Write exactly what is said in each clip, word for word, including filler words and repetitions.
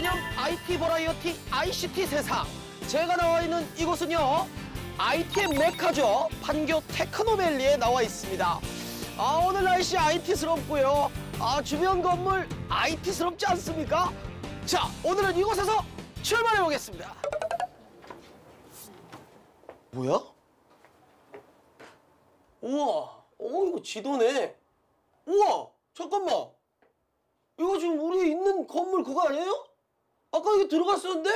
기념 아이티 버라이어티 아이씨티 세상. 제가 나와 있는 이곳은요, 아이티의 메카죠. 판교 테크노밸리에 나와 있습니다. 아, 오늘 날씨 아이티스럽고요. 아, 주변 건물 아이티스럽지 않습니까? 자, 오늘은 이곳에서 출발해 보겠습니다. 뭐야? 우와, 어, 이거 지도네. 우와, 잠깐만. 이거 지금 우리 있는 건물 그거 아니에요? 아까 이게 들어갔었는데?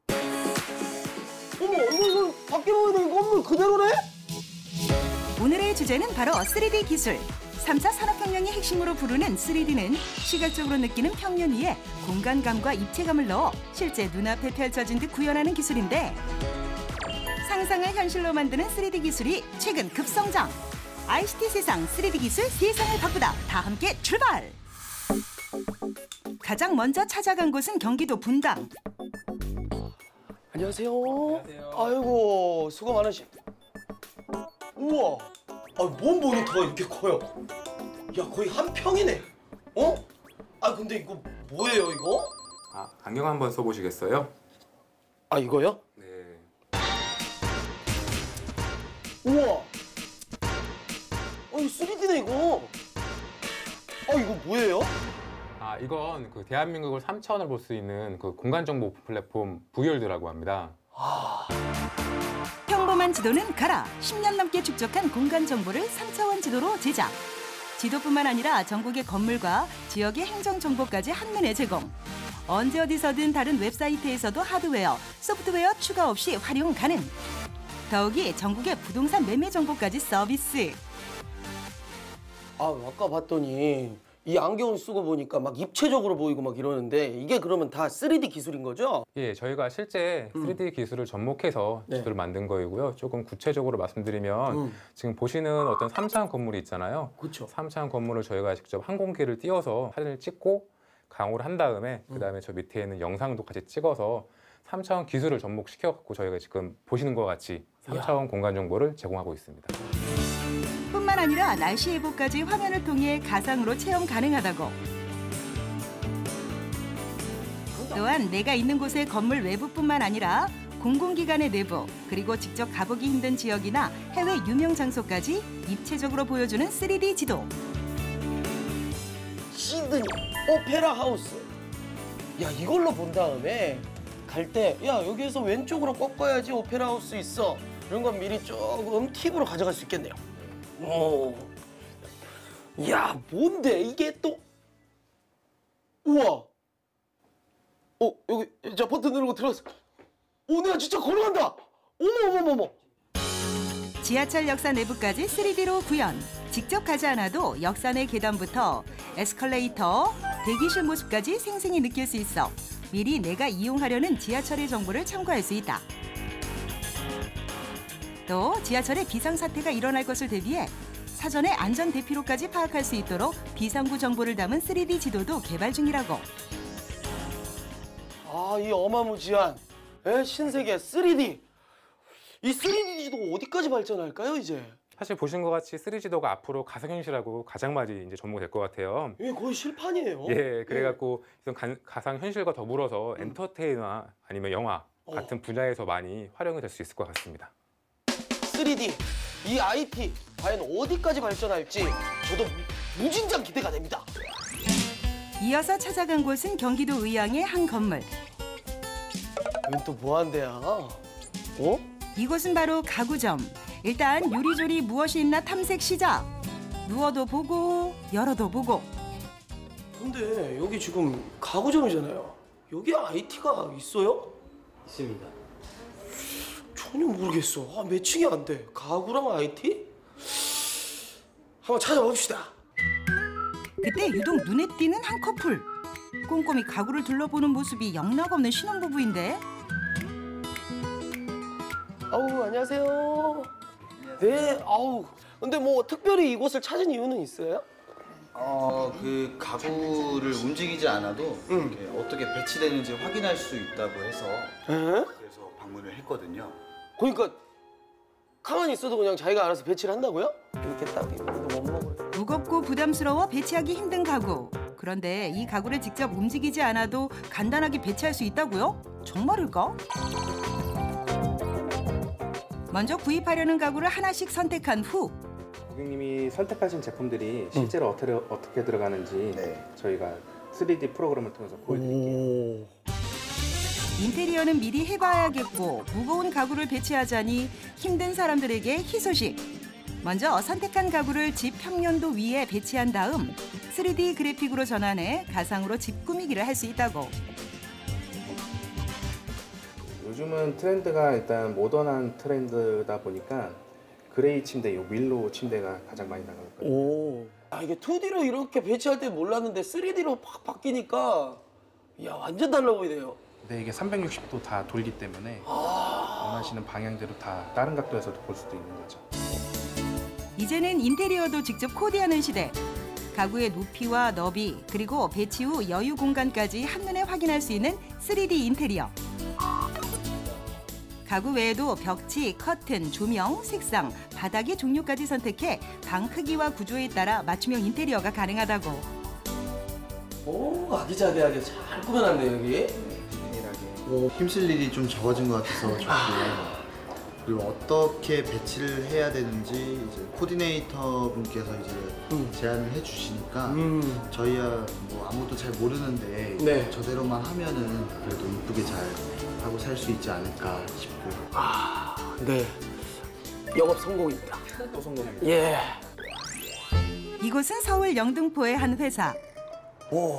어머, 이거, 이거 밖에 보이는 건물 그대로네? 오늘의 주제는 바로 쓰리디 기술. 삼 차 산업혁명의 핵심으로 부르는 쓰리디는 시각적으로 느끼는 평면 위에 공간감과 입체감을 넣어 실제 눈앞에 펼쳐진 듯 구현하는 기술인데, 상상을 현실로 만드는 쓰리디 기술이 최근 급성장. 아이씨티 세상 쓰리디 기술 세상을 바꾸다. 다 함께 출발! 가장 먼저 찾아간 곳은 경기도 분당. 안녕하세요. 안녕하세요. 아이고, 수고 많으시. 우와, 아, 뭔 모니터가 이렇게 커요? 야, 거의 한 평이네. 어? 아, 근데 이거 뭐예요, 이거? 아, 안경 한번 써보시겠어요? 아, 이거요? 네. 우와. 어, 이거 쓰리디네, 이거. 아, 이거 뭐예요? 아, 이건 그 대한민국을 삼 차원을 볼 수 있는 그 공간정보 플랫폼 브이월드라고 합니다. 아. 평범한 지도는 가라. 십 년 넘게 축적한 공간 정보를 삼 차원 지도로 제작. 지도뿐만 아니라 전국의 건물과 지역의 행정 정보까지 한눈에 제공. 언제 어디서든 다른 웹사이트에서도 하드웨어, 소프트웨어 추가 없이 활용 가능. 더욱이 전국의 부동산 매매 정보까지 서비스. 아, 아까 봤더니 이 안경을 쓰고 보니까 막 입체적으로 보이고 막 이러는데, 이게 그러면 다 쓰리디 기술인 거죠? 예, 저희가 실제 음. 쓰리디 기술을 접목해서 네. 지도를 만든 거이고요. 조금 구체적으로 말씀드리면 음. 지금 보시는 어떤 삼 차원 건물이 있잖아요. 그렇죠. 삼 차원 건물을 저희가 직접 항공기를 띄워서 사진을 찍고 강호를 한 다음에 음. 그다음에 저 밑에 있는 영상도 같이 찍어서 삼 차원 기술을 접목시켜 갖고 저희가 지금 보시는 것 같이 삼 차원 공간 정보를 제공하고 있습니다. 뿐만 아니라 날씨 예보까지 화면을 통해 가상으로 체험 가능하다고. 또한 내가 있는 곳의 건물 외부뿐만 아니라 공공기관의 내부, 그리고 직접 가보기 힘든 지역이나 해외 유명 장소까지 입체적으로 보여주는 쓰리디 지도. 시드니 오페라 하우스. 야, 이걸로 본 다음에 갈 때, 야, 여기에서 왼쪽으로 꺾어야지 오페라 하우스 있어. 이런 건 미리 조금 팁으로 가져갈 수 있겠네요. 오. 야, 뭔데 이게 또. 우와. 어, 여기 저 버튼 누르고 들어갔어. 오, 내가 진짜 걸어간다. 어머, 어머, 어머. 지하철 역사 내부까지 쓰리디로 구현. 직접 가지 않아도 역사 내 계단부터 에스컬레이터, 대기실 모습까지 생생히 느낄 수 있어 미리 내가 이용하려는 지하철의 정보를 참고할 수 있다. 또 지하철에 비상사태가 일어날 것을 대비해 사전에 안전 대피로까지 파악할 수 있도록 비상구 정보를 담은 쓰리디 지도도 개발 중이라고. 아, 이 어마무지한 에? 신세계 쓰리디. 이 쓰리디 지도 어디까지 발전할까요, 이제? 사실 보신 것 같이 쓰리디 지도가 앞으로 가상현실하고 가장 많이 이제 접목될 것 같아요. 이게 거의 실판이에요. 예, 그래갖고 이런 가상현실과 더불어서 엔터테이너나 아니면 영화 어. 같은 분야에서 많이 활용이 될 수 있을 것 같습니다. 쓰리디, 이 아이티 과연 어디까지 발전할지 저도 무진장 기대가 됩니다. 이어서 찾아간 곳은 경기도 의왕의 한 건물. 여긴 또 뭐한대야? 어? 이곳은 바로 가구점. 일단 요리조리 무엇이 있나 탐색 시작. 누워도 보고 열어도 보고. 근데 여기 지금 가구점이잖아요. 여기 아이티가 있어요? 있습니다. 전혀 모르겠어. 아, 매칭이 안 돼. 가구랑 아이티? 한번 찾아봅시다. 그때 유독 눈에 띄는 한 커플. 꼼꼼히 가구를 둘러보는 모습이 영락없는 신혼부부인데. 아우, 안녕하세요. 네, 아우. 근데 뭐 특별히 이곳을 찾은 이유는 있어요? 어, 그 가구를 움직이지 않아도 음. 이렇게 어떻게 배치되는지 확인할 수 있다고 해서 에? 그래서 방문을 했거든요. 그러니까 가만히 있어도 그냥 자기가 알아서 배치를 한다고요? 이렇게 딱 이거 못 먹어요. 무겁고 부담스러워 배치하기 힘든 가구. 그런데 이 가구를 직접 움직이지 않아도 간단하게 배치할 수 있다고요? 정말일까? 먼저 구입하려는 가구를 하나씩 선택한 후 고객님이 선택하신 제품들이 실제로 어떻게, 어떻게 들어가는지 네. 저희가 쓰리디 프로그램을 통해서 보여드릴게요. 오. 인테리어는 미리 해봐야겠고 무거운 가구를 배치하자니 힘든 사람들에게 희소식. 먼저 선택한 가구를 집 평면도 위에 배치한 다음 쓰리디 그래픽으로 전환해 가상으로 집 꾸미기를 할 수 있다고. 요즘은 트렌드가 일단 모던한 트렌드다 보니까 그레이 침대, 요 윌로우 침대가 가장 많이 나가고 있거든요. 오. 아, 이게 투디로 이렇게 배치할 때 몰랐는데 쓰리디로 팍 바뀌니까 야, 완전 달라 보이네요. 근데 이게 삼백육십 도 다 돌기 때문에 원하시는 방향대로 다 다른 각도에서도 볼 수도 있는 거죠. 이제는 인테리어도 직접 코디하는 시대. 가구의 높이와 너비 그리고 배치 후 여유 공간까지 한눈에 확인할 수 있는 쓰리디 인테리어. 가구 외에도 벽지, 커튼, 조명, 색상, 바닥의 종류까지 선택해 방 크기와 구조에 따라 맞춤형 인테리어가 가능하다고. 오, 아기자기하게 잘 꾸며놨네 여기. 오, 힘쓸 일이 좀 적어진 것 같아서 좋고요. 그리고 어떻게 배치를 해야 되는지 이제 코디네이터 분께서 이제 음. 제안을 해주시니까 음. 저희야 뭐 아무도 잘 모르는데 네. 저대로만 하면은 그래도 이쁘게 잘 하고 살 수 있지 않을까 싶고요. 아, 네. 영업 성공입니다. 또 성공입니다. 예. 이곳은 서울 영등포의 한 회사. 오.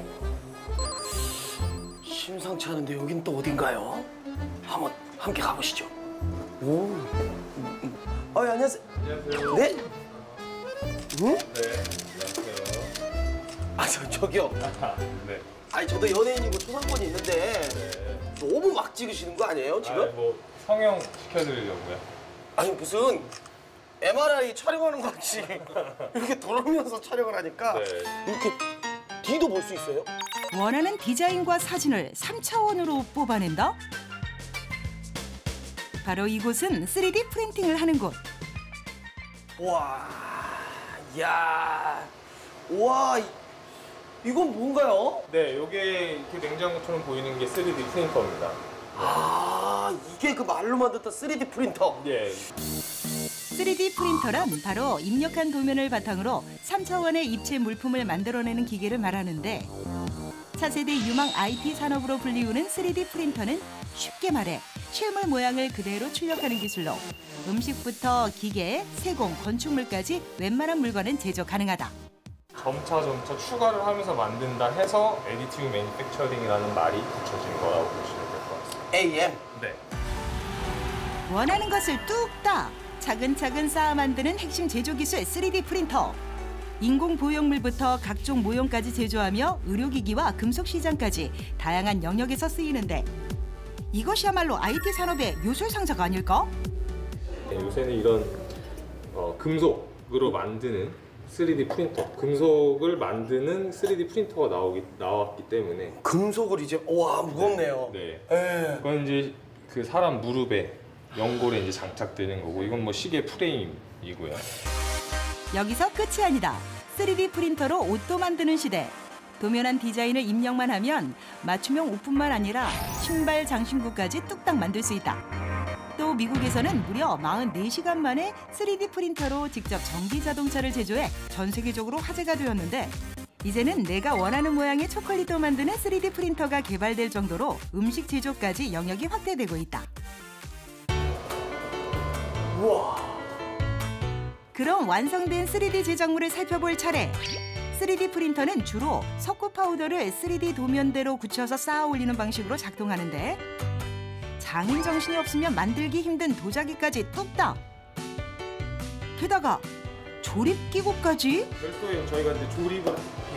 심상치 않은데 여긴 또 어딘가요? 한번 함께 가보시죠. 오. 음, 음. 어, 예, 안녕하세요. 안녕하세요. 네? 응? 네, 안녕하세요. 아, 저, 저기요. 네. 아니, 저도 연예인이고 초상권이 있는데 너무 막 찍으시는 거 아니에요, 지금? 아, 뭐 성형 시켜드리려고요. 아니, 무슨 엠알아이 촬영하는 것 같이 이렇게 돌아오면서 촬영을 하니까 네. 이렇게 뒤도 볼 수 있어요? 원하는 디자인과 사진을 삼 차원으로 뽑아낸다? 바로 이곳은 쓰리디 프린팅을 하는 곳. 와, 야, 와, 이- 이건 뭔가요? 네, 이게 이렇게 냉장고처럼 보이는 게 쓰리디 프린터입니다. 아, 이게 그 말로만 듣던 쓰리디 프린터. 예. 쓰리디 프린터란 바로 입력한 도면을 바탕으로 삼 차원의 입체 물품을 만들어내는 기계를 말하는데 차세대 유망 아이티 산업으로 불리우는 쓰리디 프린터는 쉽게 말해 실물 모양을 그대로 출력하는 기술로 음식부터 기계, 세공, 건축물까지 웬만한 물건은 제조 가능하다. 점차 점차 추가를 하면서 만든다 해서 애디티브 매니팩처링이라는 말이 붙여진 거라고 보시면 될 것 같습니다. 에이엠. 네. 원하는 것을 뚝딱 차근차근 쌓아 만드는 핵심 제조 기술 쓰리디 프린터. 인공 보형물부터 각종 모형까지 제조하며 의료기기와 금속 시장까지 다양한 영역에서 쓰이는데 이것이야말로 아이티 산업의 요술상자가 아닐까? 네, 요새는 이런 어, 금속으로 만드는 쓰리디 프린터, 금속을 만드는 쓰리디 프린터가 나오기, 나왔기 때문에 금속을 이제 와 무겁네요. 네. 예. 그건 이제 그 사람 무릎에 연골에 이제 장착되는 거고 이건 뭐 시계 프레임이고요. 여기서 끝이 아니다. 쓰리디 프린터로 옷도 만드는 시대. 도면한 디자인을 입력만 하면 맞춤형 옷뿐만 아니라 신발, 장신구까지 뚝딱 만들 수 있다. 또 미국에서는 무려 사십사 시간 만에 쓰리디 프린터로 직접 전기 자동차를 제조해 전 세계적으로 화제가 되었는데 이제는 내가 원하는 모양의 초콜릿도 만드는 쓰리디 프린터가 개발될 정도로 음식 제조까지 영역이 확대되고 있다. 우와. 그럼 완성된 쓰리디 제작물을 살펴볼 차례. 쓰리디 프린터는 주로 석고 파우더를 쓰리디 도면대로 굳혀서 쌓아 올리는 방식으로 작동하는데 장인 정신이 없으면 만들기 힘든 도자기까지 뚝딱. 게다가 조립 기구까지? 별도의 저희가 이제 조립을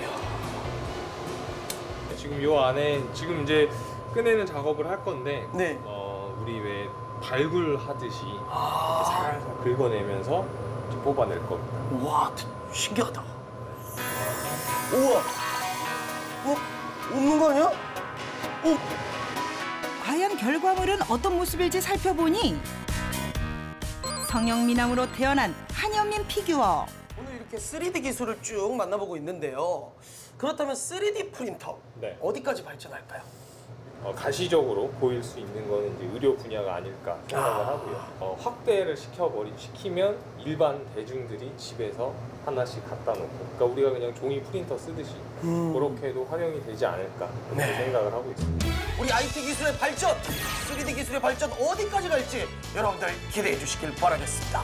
지금 요 안에 지금 이제 꺼내는 작업을 할 건데 네. 어, 우리 왜 발굴하듯이 아. 이렇게 살살 긁어내면서 이제 뽑아낼 겁니다. 와, 신기하다. 우와. 어? 없는 거 아니야? 어? 과연 결과물은 어떤 모습일지 살펴보니 성형미남으로 태어난 한현민 피규어. 오늘 이렇게 쓰리디 기술을 쭉 만나보고 있는데요. 그렇다면 쓰리디 프린터 네. 어디까지 발전할까요? 어, 가시적으로 보일 수 있는 거는 이제 의료 분야가 아닐까 생각을 하고요. 어, 확대를 시켜버리 시키면 일반 대중들이 집에서 하나씩 갖다 놓고, 그러니까 우리가 그냥 종이 프린터 쓰듯이 음. 그렇게도 활용이 되지 않을까 그렇게 네. 생각을 하고 있습니다. 우리 아이티 기술의 발전, 쓰리디 기술의 발전 어디까지 갈지 여러분들 기대해 주시길 바라겠습니다.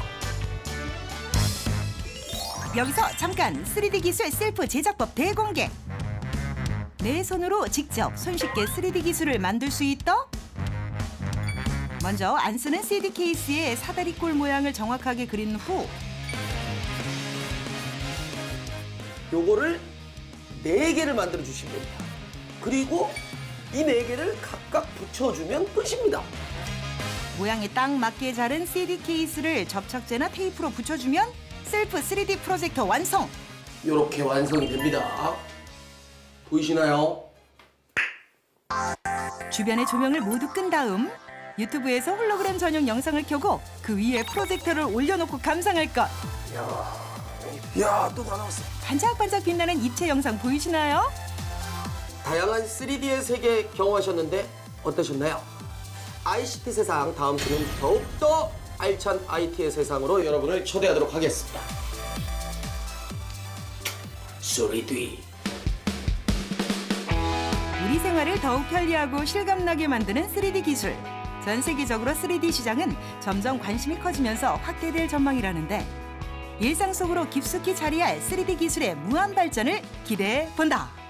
여기서 잠깐 쓰리디 기술 셀프 제작법 대공개. 내 손으로 직접 손쉽게 쓰리디 기술을 만들 수 있다? 먼저 안 쓰는 씨디 케이스에 사다리꼴 모양을 정확하게 그린 후 요거를 네 개를 만들어 주시면 됩니다. 그리고 이 네 개를 각각 붙여주면 끝입니다. 모양에 딱 맞게 자른 씨디 케이스를 접착제나 테이프로 붙여주면 셀프 쓰리디 프로젝터 완성! 이렇게 완성이 됩니다. 보이시나요? 주변의 조명을 모두 끈 다음 유튜브에서 홀로그램 전용 영상을 켜고 그 위에 프로젝터를 올려놓고 감상할 것. 이야, 또 다 나왔어. 반짝반짝 빛나는 입체 영상 보이시나요? 다양한 쓰리디의 세계 경험하셨는데 어떠셨나요? 아이씨티 세상 다음 주는 더욱더 알찬 아이티의 세상으로 여러분을 초대하도록 하겠습니다. 쓰리디. 우리 생활을 더욱 편리하고 실감나게 만드는 쓰리디 기술. 전 세계적으로 쓰리디 시장은 점점 관심이 커지면서 확대될 전망이라는데 일상 속으로 깊숙이 자리할 쓰리디 기술의 무한 발전을 기대해 본다.